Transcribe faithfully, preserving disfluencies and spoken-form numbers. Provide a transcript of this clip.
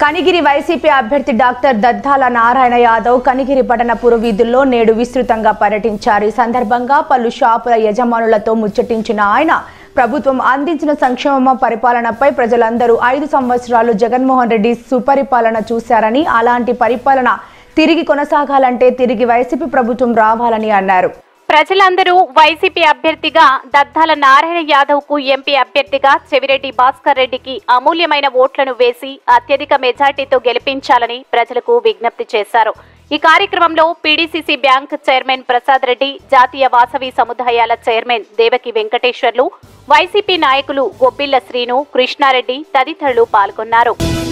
Kanigiri YCP అభ్యర్థి doctor Daddala Narayana Yadav Kanigiri పట్టణ పురవీధుల్లో నేడు విస్తృతంగా పర్యటించారు. ఈ సందర్భంగా పలు షాపుల యజమానులతో ముచ్చటించిన ఆయన ప్రభుత్వం అందించిన సంక్షేమ పరిపాలనపై ప్రజలందరూ ఐదు సంవత్సరాలు జగన్మోహన్ రెడ్డి సుపరిపాలన చూశారని, అలాంటి పరిపాలన తిరిగి కొనసాగాలంటే తిరిగి వైసీపీ ప్రభుత్వం రావాలని అన్నారు. ప్రజలందరూ వైసీపీ అభ్యర్థిగా దద్దాల నారాయణ యాదవ్ కు, ఎంపీ అభ్యర్థిగా చెవిరెడ్డి భాస్కర్ రెడ్డికి అమూల్యమైన ఓట్లను వేసి అత్యధిక మెజార్టీతో గెలిపించాలని ప్రజలకు విజ్ఞప్తి చేశారు. ఈ కార్యక్రమంలో PDCC bank chairman Prasad Reddy, జాతీయ వాసవి సముదాయాల చైర్మన్ దేవకి వెంకటేశ్వర్లు, వైసీపీ నాయకులు గొబ్బిళ్ల శ్రీను, కృష్ణారెడ్డి తదితరులు పాల్గొన్నారు.